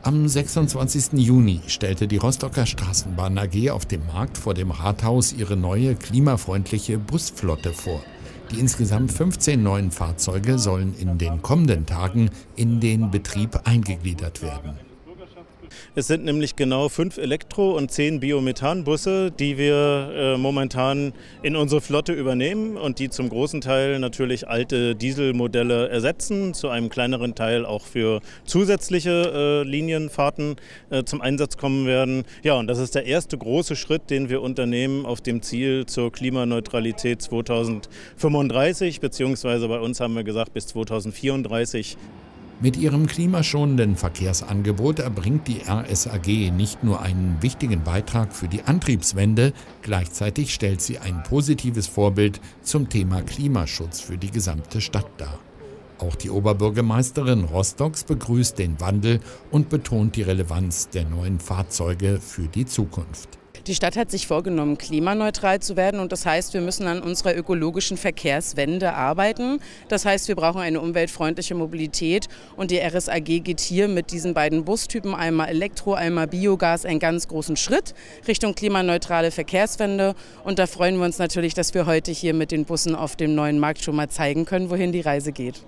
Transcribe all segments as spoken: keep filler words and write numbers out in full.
Am sechsundzwanzigsten Juni stellte die Rostocker Straßenbahn A G auf dem Markt vor dem Rathaus ihre neue klimafreundliche Busflotte vor. Die insgesamt fünfzehn neuen Fahrzeuge sollen in den kommenden Tagen in den Betrieb eingegliedert werden. Es sind nämlich genau fünf Elektro- und zehn Biomethanbusse, die wir äh, momentan in unsere Flotte übernehmen und die zum großen Teil natürlich alte Dieselmodelle ersetzen, zu einem kleineren Teil auch für zusätzliche äh, Linienfahrten äh, zum Einsatz kommen werden. Ja, und das ist der erste große Schritt, den wir unternehmen auf dem Ziel zur Klimaneutralität zweitausendfünfunddreißig, beziehungsweise bei uns haben wir gesagt bis zweitausendvierunddreißig. Mit ihrem klimaschonenden Verkehrsangebot erbringt die R S A G nicht nur einen wichtigen Beitrag für die Antriebswende, gleichzeitig stellt sie ein positives Vorbild zum Thema Klimaschutz für die gesamte Stadt dar. Auch die Oberbürgermeisterin Rostocks begrüßt den Wandel und betont die Relevanz der neuen Fahrzeuge für die Zukunft. Die Stadt hat sich vorgenommen, klimaneutral zu werden, und das heißt, wir müssen an unserer ökologischen Verkehrswende arbeiten. Das heißt, wir brauchen eine umweltfreundliche Mobilität, und die R S A G geht hier mit diesen beiden Bustypen, einmal Elektro, einmal Biogas, einen ganz großen Schritt Richtung klimaneutrale Verkehrswende. Und da freuen wir uns natürlich, dass wir heute hier mit den Bussen auf dem neuen Markt schon mal zeigen können, wohin die Reise geht.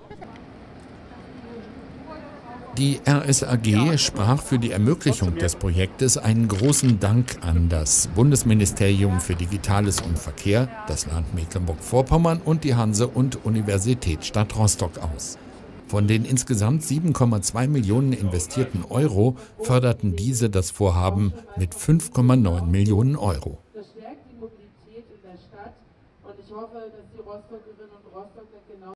Die R S A G sprach für die Ermöglichung des Projektes einen großen Dank an das Bundesministerium für Digitales und Verkehr, das Land Mecklenburg-Vorpommern und die Hanse- und Universitätsstadt Rostock aus. Von den insgesamt sieben Komma zwei Millionen investierten Euro förderten diese das Vorhaben mit fünf Komma neun Millionen Euro. Das stärkt die Mobilität in der Stadt, und ich hoffe, dass die Rostockerinnen und Rostocker genau